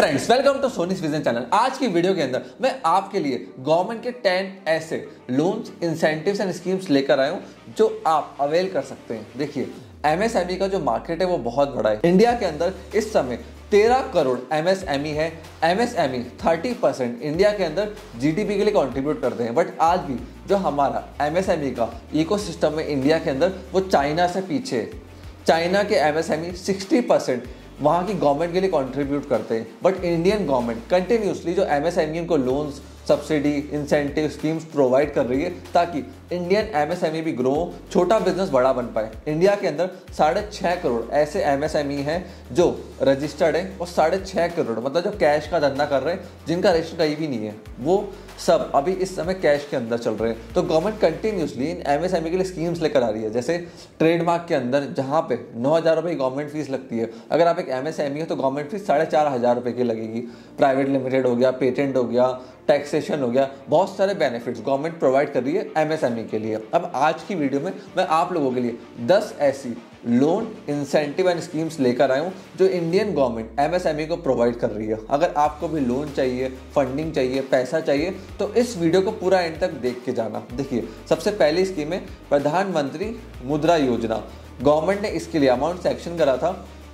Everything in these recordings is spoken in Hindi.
Friends, welcome to Soni's vision channel. आज की वीडियो के अंदर मैं आपके लिए गवर्नमेंट के 10 ऐसे लोन्स, इंसेंटिव्स एंड स्कीम्स लेकर आया हूं जो आप अवेल कर सकते हैं। देखिए, एमएसएमई का जो मार्केट है वो बहुत बड़ा है। इंडिया के अंदर इस समय 13 करोड़ एमएसएमई है। एमएसएमई 30% इंडिया के अंदर जीडीपी के लिए कंट्रीब्यूट करते हैं। बट आज भी जो हमारा एमएसएमई का इकोसिस्टम है इंडिया के अंदर, वो चाइना से पीछे है। चाइना के एमएसएमई 60% वहाँ की गवर्नमेंट के लिए कंट्रीब्यूट करते हैं। बट इंडियन गवर्नमेंट कंटिन्यूसली जो एमएसएमई को loans, subsidy, incentive schemes provide कर रही है ताकि इंडियन एमएसएमई भी ग्रो हो, छोटा बिजनेस बड़ा बन पाए। इंडिया के अंदर 6.5 करोड़ ऐसे एमएसएमई हैं जो रजिस्टर्ड है और 6.5 करोड़ मतलब जो कैश का धंधा कर रहे हैं, जिनका रजिस्टर कहीं भी नहीं है, वो सब अभी इस समय कैश के अंदर चल रहे हैं। तो गवर्नमेंट कंटिन्यूसली इन एमएसएमई के लिए स्कीम्स लेकर आ रही है। जैसे ट्रेडमार्क के अंदर जहाँ पे 9,000 रुपये की गवर्नमेंट फीस लगती है, अगर आप एक एमएसएमई हो तो गवर्नमेंट फीस 4,500 रुपये की लगेगी। प्राइवेट लिमिटेड हो गया, पेटेंट हो गया, टैक्सेशन हो गया, बहुत सारे बेनिफिट्स गवर्नमेंट प्रोवाइड कर रही है एमएसएमई के लिए। अब आज की वीडियो में मैं आप लोगों के लिए 10 ऐसी लोन, इंसेंटिव एंड स्कीम्स लेकर आया हूँ जो इंडियन गवर्नमेंट एमएसएमई को प्रोवाइड कर रही है। अगर आपको भी लोन चाहिए, फंडिंग चाहिए, पैसा चाहिए तो इस वीडियो को पूरा एंड तक देख के जाना। देखिए, सबसे पहली स्कीम है प्रधानमंत्री मुद्रा योजना। गवर्नमेंट ने इसके लिए अमाउंट सैंक्शन करा था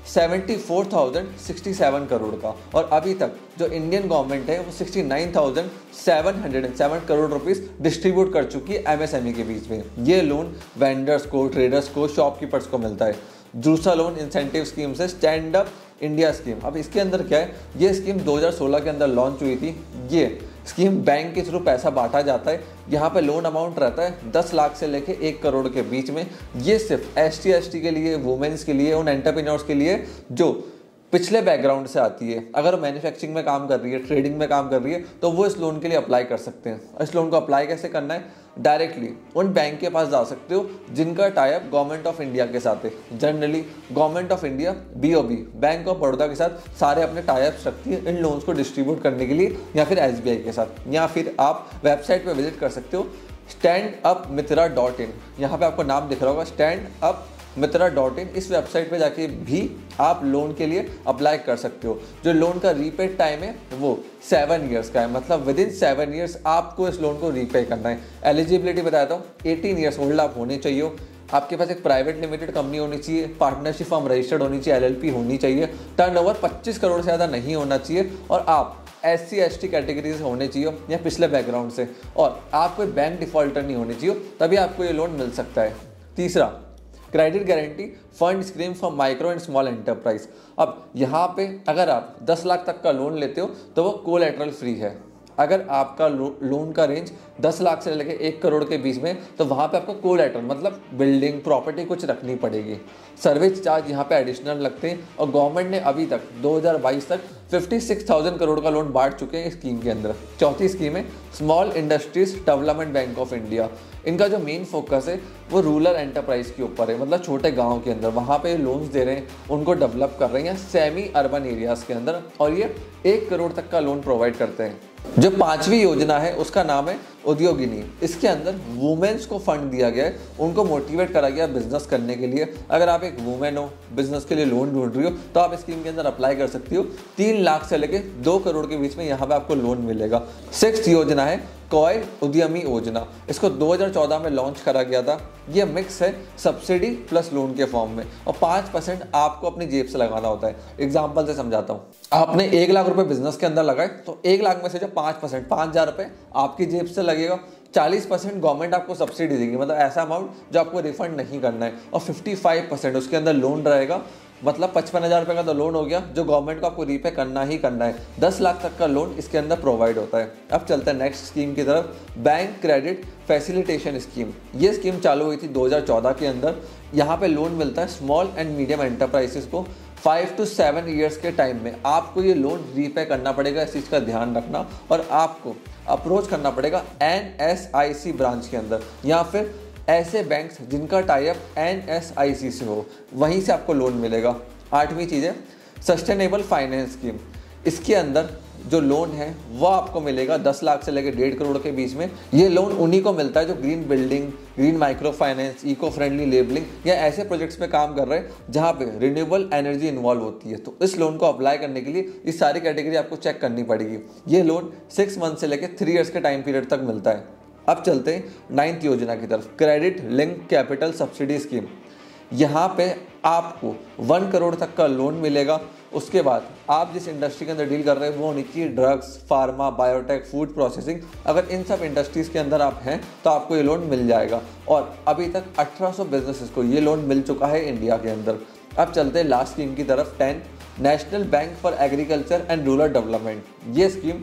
74,067 करोड़ का, और अभी तक जो इंडियन गवर्नमेंट है वो 69,707 करोड़ रुपीस डिस्ट्रीब्यूट कर चुकी है एमएसएमई के बीच में। ये लोन वेंडर्स को, ट्रेडर्स को, शॉपकीपर्स को मिलता है। दूसरा लोन इंसेंटिव स्कीम से स्टैंड अप इंडिया स्कीम। अब इसके अंदर क्या है, ये स्कीम 2016 के अंदर लॉन्च हुई थी। ये स्कीम बैंक के थ्रू पैसा बांटा जाता है। यहाँ पे लोन अमाउंट रहता है 10 लाख से लेके 1 करोड़ के बीच में। ये सिर्फ ST के लिए, वुमेन्स के लिए, उन एंटरप्रेन्योर्स के लिए जो पिछले बैकग्राउंड से आती है। अगर मैन्युफैक्चरिंग में काम कर रही है, ट्रेडिंग में काम कर रही है, तो वो इस लोन के लिए अप्लाई कर सकते हैं। इस लोन को अप्लाई कैसे करना है, डायरेक्टली उन बैंक के पास जा सकते हो जिनका tie up government of India के साथ है। Generally government of India BOB, bank of Baroda के साथ सारे अपने टाई अप्स रखती है इन लोन्स को डिस्ट्रीब्यूट करने के लिए, या फिर SBI के साथ। या फिर आप वेबसाइट पर विजिट कर सकते हो standupmitra.in। यहाँ पे आपको नाम दिख रहा होगा standupmitra.in। इस वेबसाइट पे जाके भी आप लोन के लिए अप्लाई कर सकते हो। जो लोन का रीपेड टाइम है वो 7 ईयर्स का है, मतलब विद इन 7 ईयर्स आपको इस लोन को रीपे करना है। एलिजिबिलिटी बताता हूँ, 18 ईयर्स ओल्ड आप होने चाहिए, आपके पास एक प्राइवेट लिमिटेड कंपनी होनी चाहिए, पार्टनरशिप फर्म रजिस्टर्ड होनी चाहिए, LLP होनी चाहिए, टर्नओवर 25 करोड़ से ज़्यादा नहीं होना चाहिए, और आप SC/ST कैटेगरी से होने चाहिए या पिछले बैकग्राउंड से, और आप कोई बैंक डिफॉल्टर नहीं होने चाहिए, तभी आपको ये लोन मिल सकता है। तीसरा, credit guarantee fund scheme for micro and small enterprise. अब यहाँ पे अगर आप 10 लाख तक का लोन लेते हो तो वो कोलैटरल फ्री है। अगर आपका लोन का रेंज 10 लाख से लेकर 1 करोड़ के बीच में, तो वहाँ पे आपको कोलैटरल मतलब बिल्डिंग, प्रॉपर्टी कुछ रखनी पड़ेगी। सर्विस चार्ज यहाँ पे एडिशनल लगते हैं, और गवर्नमेंट ने अभी तक 2022 तक 56,000 करोड़ का लोन बांट चुके हैं इस स्कीम के अंदर। चौथी स्कीम है small industries development bank of India. इनका जो मेन फोकस है वो रूरल एंटरप्राइज के ऊपर है, मतलब छोटे गाँव के अंदर वहाँ पे लोन्स दे रहे हैं, उनको डेवलप कर रहे हैं सेमी अर्बन एरियाज़ के अंदर, और ये 1 करोड़ तक का लोन प्रोवाइड करते हैं। जो 5वीं योजना है उसका नाम है उद्योगिनी। इसके अंदर वुमेन्स को फंड दिया गया है, उनको मोटिवेट करा गया बिजनेस करने के लिए। अगर आप एक वुमेन हो, बिजनेस के लिए लोन ढूंढ रही हो, तो आप स्कीम के अंदर अप्लाई कर सकती हो। 3 लाख से लेके 2 करोड़ के बीच में यहाँ पे आपको लोन मिलेगा। 6th योजना है कॉयल उद्यमी योजना। इसको 2014 में लॉन्च करा गया था। ये मिक्स है सब्सिडी प्लस लोन के फॉर्म में, और 5% आपको अपनी जेब से लगाना होता है। एग्जाम्पल से समझाता हूँ, आपने 1 लाख रुपए बिजनेस के अंदर लगाए, तो 1 लाख में से जो 5%, 5,000 रुपये आपकी जेब से लगेगा, 40% गवर्नमेंट आपको सब्सिडी देगी, मतलब ऐसा अमाउंट जो आपको रिफंड नहीं करना है, और 55% उसके अंदर लोन रहेगा, मतलब 55,000 रुपये का तो लोन हो गया जो गवर्नमेंट को आपको रीपे करना ही करना है। 10 लाख तक का लोन इसके अंदर प्रोवाइड होता है। अब चलते हैं नेक्स्ट स्कीम की तरफ, बैंक क्रेडिट फैसिलिटेशन स्कीम। ये स्कीम चालू हुई थी 2014 के अंदर। यहाँ पे लोन मिलता है स्मॉल एंड मीडियम एंटरप्राइजेस को। 5 to 7 ईयर्स के टाइम में आपको ये लोन रीपे करना पड़ेगा, इस चीज़ का ध्यान रखना, और आपको अप्रोच करना पड़ेगा NSIC ब्रांच के अंदर, या फिर ऐसे बैंक्स जिनका टाई अप NSIC से हो, वहीं से आपको लोन मिलेगा। 8वीं चीज़ है सस्टेनेबल फाइनेंस स्कीम। इसके अंदर जो लोन है वो आपको मिलेगा 10 लाख से लेकर 1.5 करोड़ के बीच में। ये लोन उन्हीं को मिलता है जो green building, green micro finance, eco friendly labelling या ऐसे प्रोजेक्ट्स पे काम कर रहे हैं जहाँ पे रिन्यूएबल एनर्जी इन्वॉल्व होती है। तो इस लोन को अप्लाई करने के लिए इस सारी कैटेगरी आपको चेक करनी पड़ेगी। ये लोन 6 मंथ से लेकर 3 ईयर्स के टाइम पीरियड तक मिलता है। अब चलते हैं 9th योजना की तरफ, credit link capital subsidy scheme. यहाँ पे आपको 1 करोड़ तक का लोन मिलेगा। उसके बाद आप जिस इंडस्ट्री के अंदर डील कर रहे हैं वो होनी चाहिए drugs, pharma, biotech, food processing. अगर इन सब इंडस्ट्रीज़ के अंदर आप हैं तो आपको ये लोन मिल जाएगा। और अभी तक 1800 बिजनेसेस को ये लोन मिल चुका है इंडिया के अंदर। अब चलते हैं लास्ट स्कीम की तरफ, 10 national bank for agriculture and rural development. ये स्कीम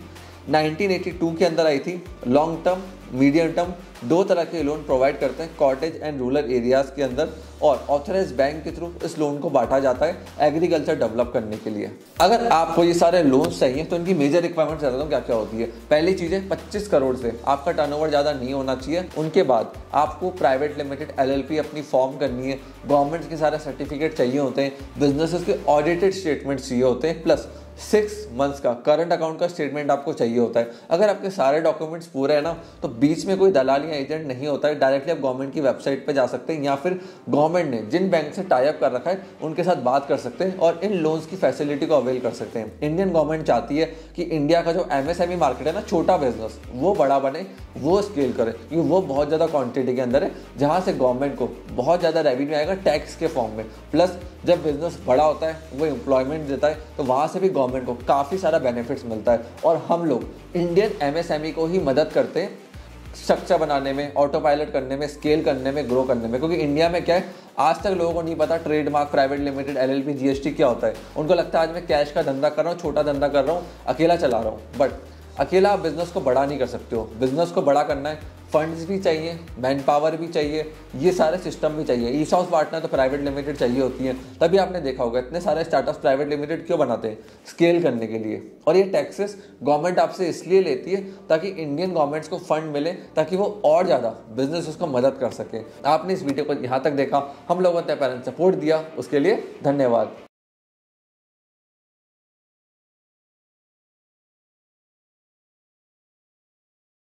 1982 के अंदर आई थी। लॉन्ग टर्म, मीडियम टर्म दो तरह के लोन प्रोवाइड करते हैं कॉटेज एंड रूरल एरियाज़ के अंदर, और ऑथराइज्ड बैंक के थ्रू इस लोन को बांटा जाता है एग्रीकल्चर डेवलप करने के लिए। अगर आपको ये सारे लोन्स चाहिए तो इनकी मेजर रिक्वायरमेंट्स बताता हूँ क्या क्या होती है। पहली चीज़ है 25 करोड़ से आपका टर्नओवर ज़्यादा नहीं होना चाहिए। उनके बाद आपको प्राइवेट लिमिटेड LLP अपनी फॉर्म करनी है, गवर्नमेंट के सारे सर्टिफिकेट चाहिए होते हैं, बिजनेसेस के ऑडिटेड स्टेटमेंट्स चाहिए होते हैं, प्लस 6 मंथ्स का करंट अकाउंट का स्टेटमेंट आपको चाहिए होता है। अगर आपके सारे डॉक्यूमेंट्स पूरे हैं ना तो बीच में कोई दलाल या एजेंट नहीं होता है। डायरेक्टली आप गवर्नमेंट की वेबसाइट पे जा सकते हैं या फिर गवर्नमेंट ने जिन बैंक से टाई अप कर रखा है उनके साथ बात कर सकते हैं और इन लोन्स की फैसिलिटी को अवेल कर सकते हैं। इंडियन गवर्नमेंट चाहती है कि इंडिया का जो MSME मार्केट है ना, छोटा बिजनेस, वो बड़ा बने, वो स्केल करे, क्योंकि वो बहुत ज़्यादा क्वान्टिटी के अंदर है जहाँ से गवर्नमेंट को बहुत ज़्यादा रेवेन्यू आएगा टैक्स के फॉर्म में। प्लस जब बिजनेस बड़ा होता है वो एम्प्लॉयमेंट देता है तो वहाँ से भी गवर्नमेंट को काफ़ी सारा बेनिफिट्स मिलता है। और हम लोग इंडियन MSME को ही मदद करते हैं स्ट्रक्चर बनाने में, ऑटो पायलट करने में, स्केल करने में, ग्रो करने में। क्योंकि इंडिया में क्या है, आज तक लोगों को नहीं पता trademark, private limited, LLP, GST क्या होता है। उनको लगता है आज मैं कैश का धंधा कर रहा हूँ, छोटा धंधा कर रहा हूँ, अकेला चला रहा हूँ। बट अकेला आप बिजनेस को बड़ा नहीं कर सकते हो। बिजनेस को बड़ा करना है, फंड्स भी चाहिए, मैन पावर भी चाहिए, ये सारे सिस्टम भी चाहिए। ईसॉस बांटना तो प्राइवेट लिमिटेड चाहिए होती है। तभी आपने देखा होगा इतने सारे स्टार्टअप्स प्राइवेट लिमिटेड क्यों बनाते हैं, स्केल करने के लिए। और ये टैक्सेस गवर्नमेंट आपसे इसलिए लेती है ताकि इंडियन गवर्नमेंट्स को फंड मिले, ताकि वो और ज़्यादा बिजनेस उसको मदद कर सके। आपने इस वीडियो को यहाँ तक देखा, हम लोगों ने सपोर्ट दिया, उसके लिए धन्यवाद।